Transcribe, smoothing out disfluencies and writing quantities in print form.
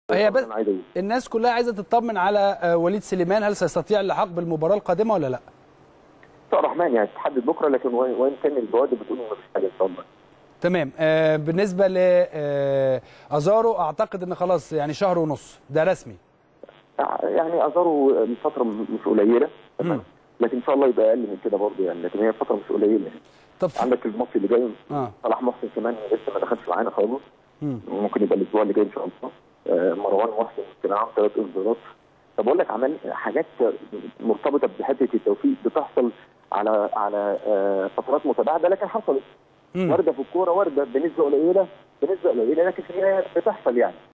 هي بس الناس كلها عايزه تطمن على وليد سليمان، هل سيستطيع اللحاق بالمباراه القادمه ولا لا؟ الرحمن يعني تحدد بكره، لكن وان كان البوادر بتقول انه مفيش حاجه ان شاء الله. تمام. بالنسبه ل ازارو اعتقد ان خلاص يعني شهر ونص ده رسمي. يعني ازارو من فتره مش قليله، تمام، لكن ان شاء الله يبقى اقل من كده برضه يعني، لكن هي فتره مش قليله يعني. طب عندك الماتش اللي جاي صلاح محسن كمان لسه ما دخلش معانا خالص، ممكن يبقى الاسبوع اللي جاي ان شاء الله. مروان محسن كان عنده 3 انذارات. طب اقول لك عمل حاجات مرتبطه بحته التوفيق بتحصل على فترات متباعده، لكن حصلت. وارده في الكوره، وارده بنسبه قليله لكن في النهايه بتحصل يعني.